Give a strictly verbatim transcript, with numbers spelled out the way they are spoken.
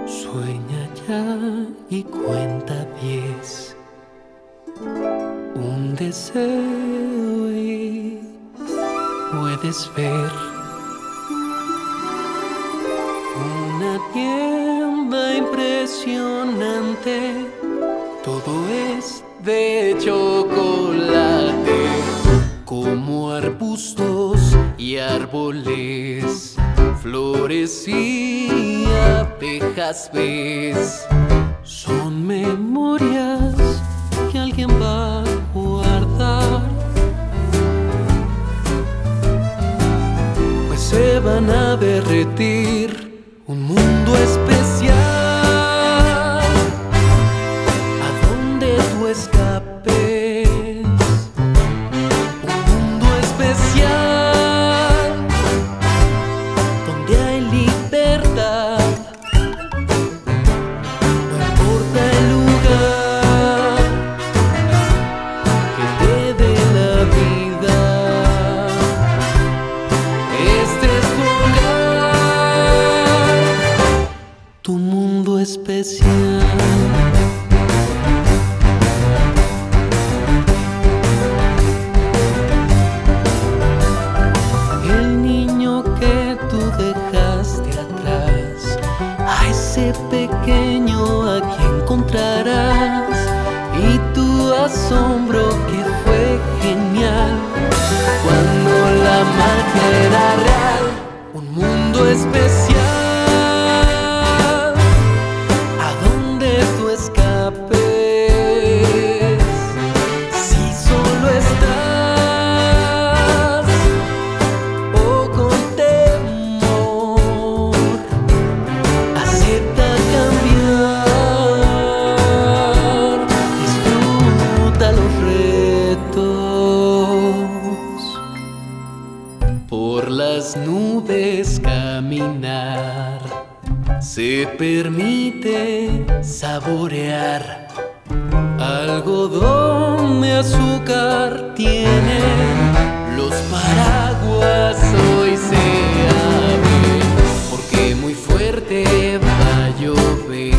Sueña ya y cuenta diez. Un deseo y puedes ver una tienda impresionante. Todo es de chocolate, como arbustos y árboles, flores y abejas ves. Son memorias que alguien va a guardar, pues se van a derretir. Un mundo especial a donde tú escapes. Un mundo especial donde hay libertad. No importa el lugar que te dé la vida, este es tu hogar, tu mundo especial. El niño que tú dejaste atrás, a ese pequeño aquí encontrarás, y tu asombro que fue genial cuando la magia era real. Un mundo especial a donde tú escapes. Si solo estás o con temor, acepta cambiar, disfruta los retos. Por las nubes caminar, se permite saborear. Algodón de azúcar tiene los paraguas, hoy se abren, porque muy fuerte va a llover.